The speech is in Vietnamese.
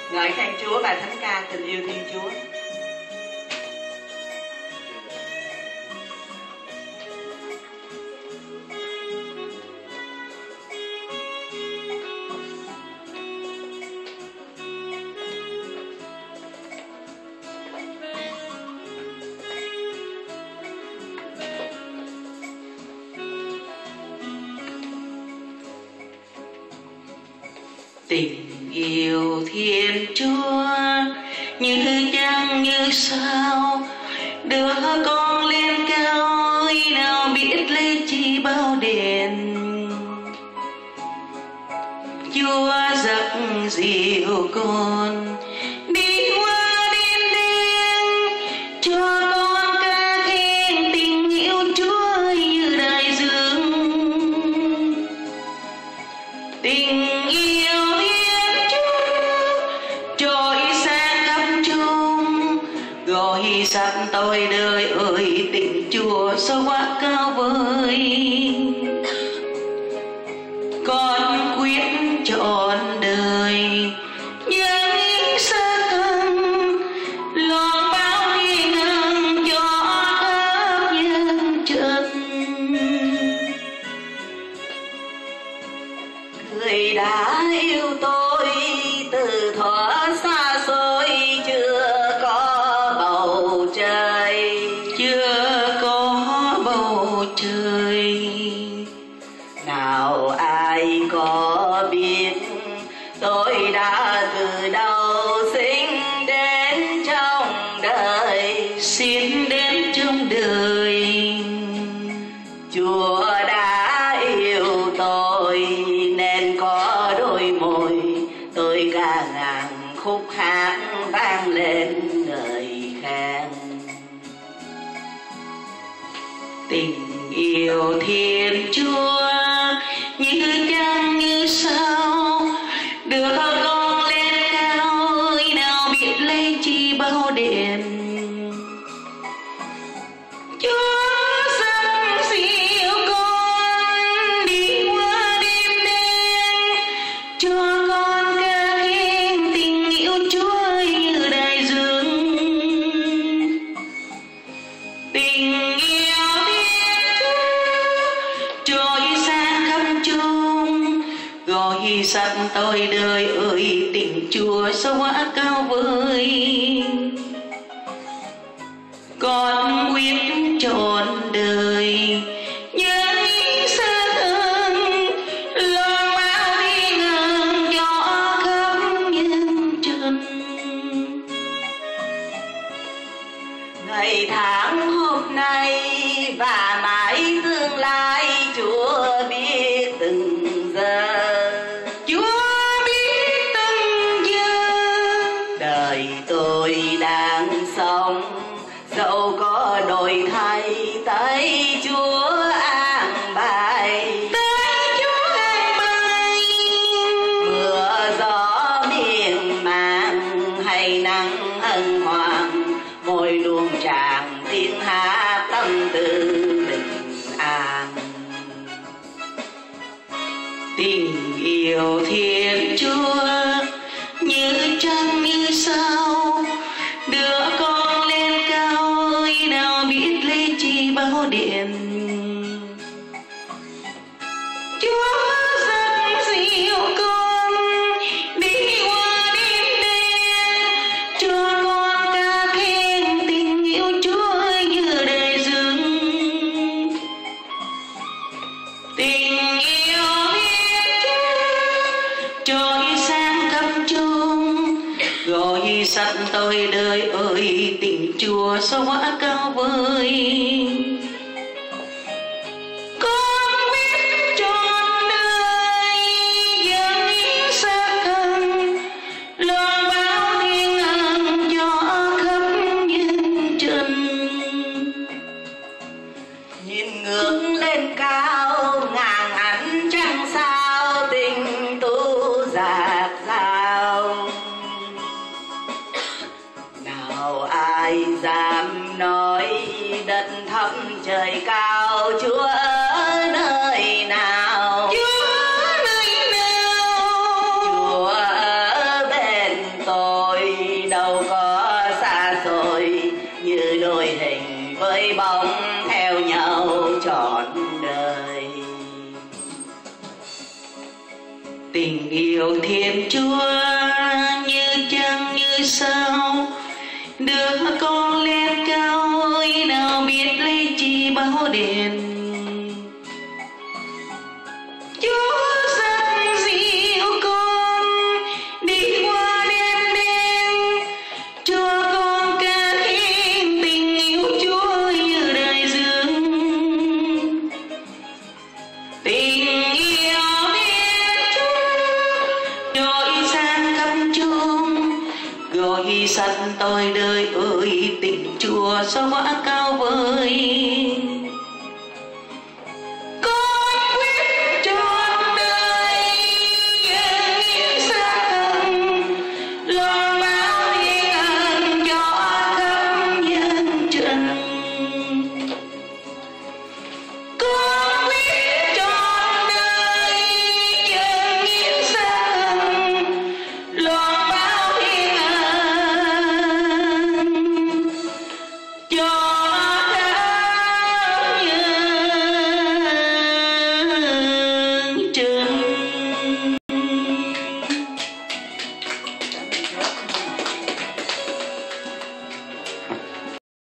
Ngợi khen Chúa bài thánh ca tình yêu Thiên Chúa. Tình yêu Thiên Chúa như trăng như sao, đưa con lên cao nào biết lấy chi bao đèn. Chúa dắt dìu con đi qua đêm đen, cho con ca khen tình yêu Chúa như đại dương. Tình yêu gọi sẵn tôi đời ơi, tình Chúa sâu quá cao vời. Con quyết trọn đời những xa thân, lo bao nghi ngờ cho khắp nhân chân. Người đã yêu tôi từ thuở xa xôi, chưa có bầu trời. Nào ai có biết tôi đã từ đâu sinh đến trong đời, Chúa đã yêu tôi nên có đôi môi tôi ca ngàn khúc hát vang lên ngợi khen. Tình yêu Thiên Chúa như trăng như sao, đưa con lên cao nào biết lấy chi bao đèn. Chúa dắt dìu con đi qua đêm đen, cho con ca khen tình yêu Chúa như đại dương. Tình yêu gọi sẵn tôi đời ơi, tình Chúa sâu quá cao vời. Con quyết trọn đời những xa thân, lo bao nghi ngờ cho khắp nhân chân. Ngày tháng hôm nay và mãi tương lai Chúa biết từng giờ. Đời tôi đang sống dẫu có đổi thay, tay Chúa an bài. Mưa gió miên man hay nắng ân hoàng, mỗi luồng tràng tiếng hát tâm tư bình an. Tình yêu Thiên Chúa như trăng như sao, đưa con lên cao nào biết lấy chi bao đèn. Chúa dắt dìu con đi qua đêm đen, cho con ca khen tình yêu Chúa như đại dương. Tình yêu trôi sang khắp chốn, gọi sẵn tôi đời ơi, tình Chúa sâu quá cao vời. Con quyết trọn đời những xa thân, lo bao thiên ân cho khắp nhân trần. Nhìn ngước lên cao ngàn ánh trăng sao, tình tu dạt dào. Nào ai dám nói đất thấp Tình yêu Thiên Chúa như trăng như sao, đưa con lên cao ơi nào biết lấy chi báo đền. Chúa rất dịu con đi qua đêm đen, cho con ca khen tình yêu Chúa như đại dương. Tình yêu Thiên Chúa trôi sang khắp chốn, gọi sạch tôi đời ơi tình Chúa sao quá cao vời.